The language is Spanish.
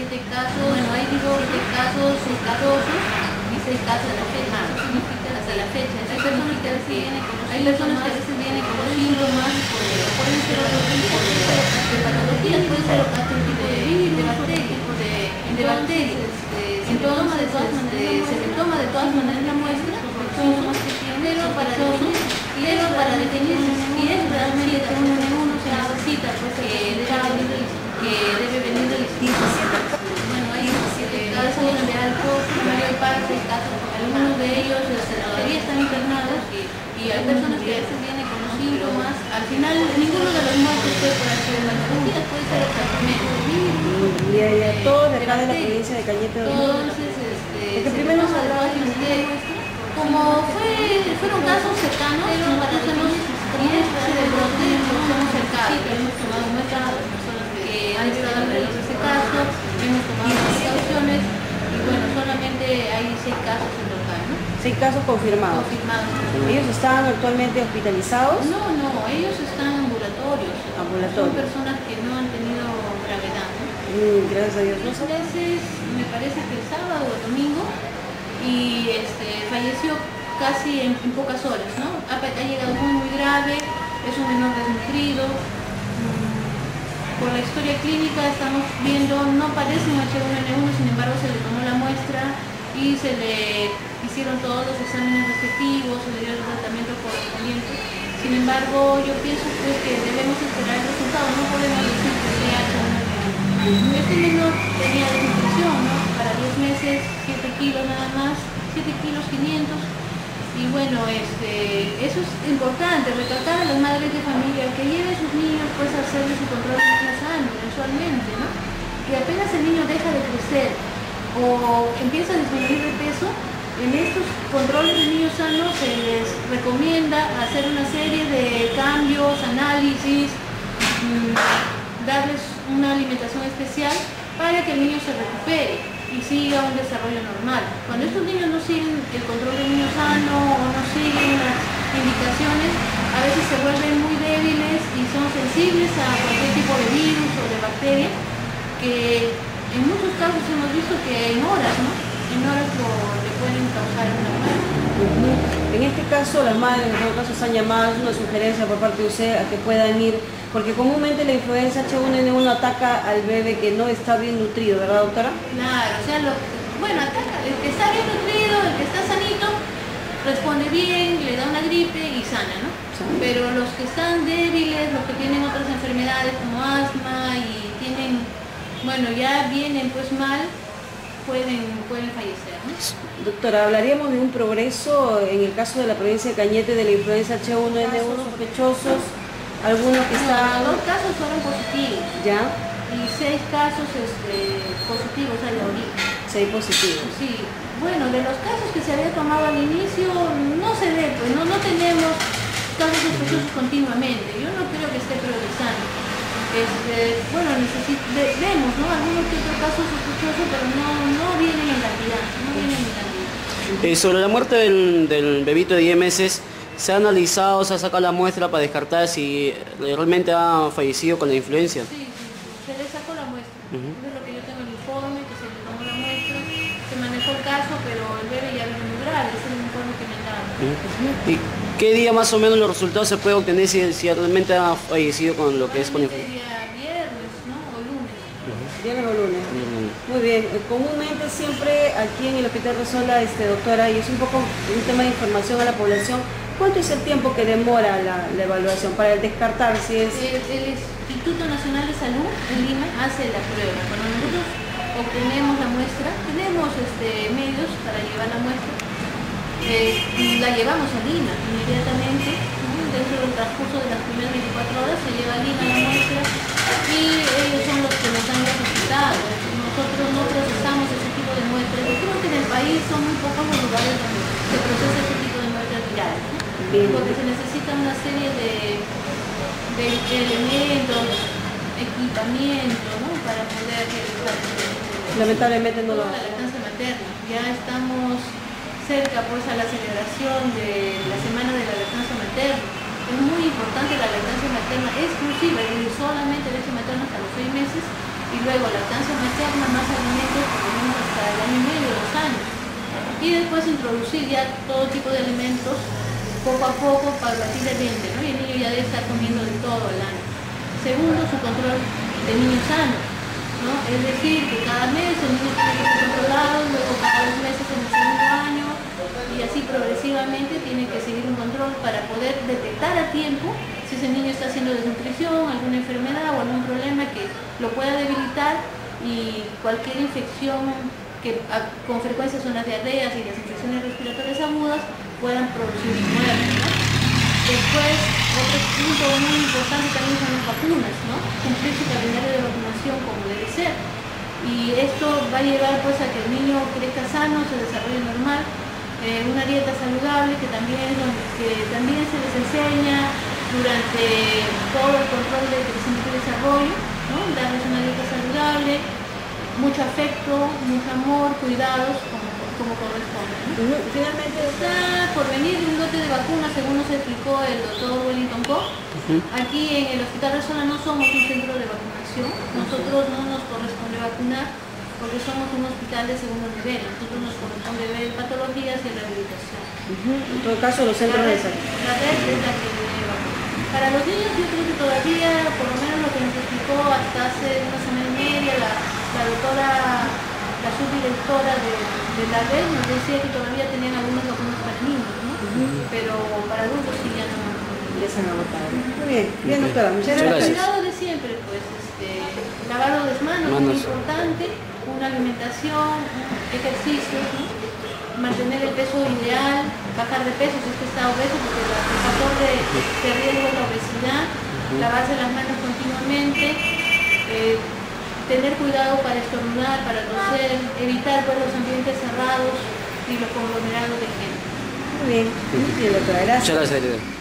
7 casos, bueno, hay 7 casos escarosos y 6 casos a la fecha. Eso significa hasta la fecha. Hay personas que a veces vienen con los síntomas, pueden ser otro tipo de patologías, puede ser otro tipo de virus, de bacterias. Se le toma de todas maneras la muestra, pero para definir si es realmente H1N1 se necesita pues, que debe venir del instituto. Bueno, hay 17 casos de alto, la mayor parte de casos, algunos de ellos todavía están internados y hay personas que a veces vienen con los síntomas. Al final, ninguno de los muertos puede ser patología, puede ser exactamente virus. Todos de acá de la provincia de Cañete. Entonces, primero nos hablaba como fueron casos cercanos, nosotros hemos de brote, nos hemos cercado, hemos tomado muestras de las personas que han estado alrededor de ese caso, hemos tomado precauciones y bueno, solamente hay 6 casos en total, ¿no? 6 casos confirmados. ¿Ellos están actualmente hospitalizados? No, ellos están ambulatorios. Son personas que no han tenido gravedad, ¿no? Gracias a Dios. 2 meses, me parece que el sábado o el domingo, y falleció casi en pocas horas, ¿no? Ha llegado muy grave, es un menor desnutrido. Por la historia clínica estamos viendo, no parece un H1N1, sin embargo se le tomó la muestra y se le hicieron todos los exámenes respectivos, se le dio el tratamiento correspondiente. Sin embargo, yo pienso pues, que debemos esperar el resultado, no podemos decir que sea H1N1. Este menor tenía desnutrición, ¿no? Para 10 meses, 7 kilos nada más, 7 kilos 500. Y bueno, eso es importante, recalcar a las madres de familia que lleven a sus niños pues a hacerle su control de niños sanos mensualmente, ¿no? Que apenas el niño deja de crecer o empieza a disminuir de peso, en estos controles de niños sanos se les recomienda hacer una serie de cambios, análisis, darles una alimentación especial para que el niño se recupere y siga un desarrollo normal. Cuando estos niños no siguen el control del niño sano o no siguen las indicaciones, a veces se vuelven muy débiles y son sensibles a cualquier tipo de virus o de bacteria, que en muchos casos hemos visto que en horas, ¿no? En horas le pueden causar una muerte. En este caso, las madres en todo caso están llamadas, una sugerencia por parte de usted a que puedan ir, porque comúnmente la influenza H1N1 ataca al bebé que no está bien nutrido, ¿verdad, doctora? Claro, o sea, ataca el que está bien nutrido, el que está sanito, responde bien, le da una gripe y sana, ¿no? Sí. Pero los que están débiles, los que tienen otras enfermedades como asma y tienen, ya vienen pues mal, pueden fallecer, ¿no? Doctora, hablaríamos de un progreso en el caso de la provincia de Cañete de la influenza H1N1 sospechosos, algunos que están... 2 casos fueron positivos. ¿Ya? Y 6 casos positivos a la orina. 6 positivos. Sí. Bueno, de los casos que se había tomado al inicio, no se ve, pues no tenemos casos sospechosos continuamente. Yo no creo que esté progresando. Vemos, ¿no? Algunos que otros casos sospechosos, pero no vienen en cantidad, Sobre la muerte del bebito de 10 meses, ¿se ha analizado, se ha sacado la muestra para descartar si realmente ha fallecido con la influencia? Sí, se le sacó la muestra. Eso es lo que yo tengo el informe, que se le tomó la muestra, se manejó el caso, pero el bebé ya vino muy grave, ese es el informe que me dan. ¿Y qué día más o menos los resultados se puede obtener si realmente ha fallecido con lo que es con influenza? Viernes, ¿no? O lunes. Viernes o lunes. Muy bien. Comúnmente siempre aquí en el Hospital Resola, doctora, y es un poco un tema de información a la población, ¿cuánto es el tiempo que demora la evaluación para descartar si es...? El Instituto Nacional de Salud en Lima hace la prueba. Cuando nosotros obtenemos la muestra, tenemos medios para llevar la muestra, la llevamos a Lima inmediatamente, dentro del transcurso de las primeras 24 horas se lleva a Lima la muestra y ellos son los que nos dan los resultados. Nosotros no procesamos ese tipo de muestras. Yo creo que en el país son muy pocos los lugares donde se procesa ese tipo de muestras virales, ¿no? Porque se necesita una serie de elementos, equipamiento, ¿no? Para poder realizar. Lamentablemente no lo hace. La lactancia materna. Ya estamos cerca pues a la celebración de la semana de la lactancia materna. Es muy importante la lactancia materna exclusiva y solamente leche materna hasta los 6 meses, y luego lactancia materna más alimentos por lo menos hasta el año y medio, 2 años. Y después introducir ya todo tipo de alimentos poco a poco, paulatinamente, ¿no? Y el niño ya debe estar comiendo de todo el año. Segundo, su control de niños sanos, ¿no? Es decir, que cada mes el niño tiene que ser controlado, luego cada 2 meses en el segundo año, y así progresivamente tiene que seguir un control para poder detectar a tiempo si ese niño está haciendo desnutrición, alguna enfermedad o algún problema que lo pueda debilitar, y cualquier infección que con frecuencia son las diarreas y las infecciones respiratorias agudas puedan producir muerte, ¿no? Después, otro punto muy importante también son las vacunas, ¿no? Cumplir su calendario de vacunación como debe ser. Y esto va a llevar pues a que el niño crezca sano, se desarrolle normal, una dieta saludable que también se les enseña durante todo el control de crecimiento y desarrollo, ¿no? Darles una dieta saludable, mucho afecto, mucho amor, cuidados como corresponde, ¿no? Finalmente, Está por venir un lote de vacunas, según nos explicó el doctor Wellington Koch. Aquí en el Hospital Resola no somos un centro de vacunación, nosotros no nos corresponde vacunar porque somos un hospital de segundo nivel, nosotros nos corresponde ver patologías y rehabilitación. en todo caso, los centros de salud. La red es la que debe vacunar. Para los niños yo creo que todavía, por lo menos lo que nos explicó hasta hace una semana y media, la doctora, la subdirectora de la red nos decía que todavía tenían algunos vacunas para niños, ¿no? Pero para adultos sí ya no. Ya se han agotado. Muy bien, bien doctora, muchas Pero el gracias. cuidado de siempre, pues, lavado de manos es muy importante, una alimentación, ejercicios, ¿no? Mantener el peso ideal, bajar de peso si es que está obeso, porque el factor de riesgo es la obesidad, lavarse las manos continuamente, tener cuidado para estornudar, para toser, evitar pues, los ambientes cerrados y los conglomerados de gente. Muy bien, doctora, gracias. Muchas gracias.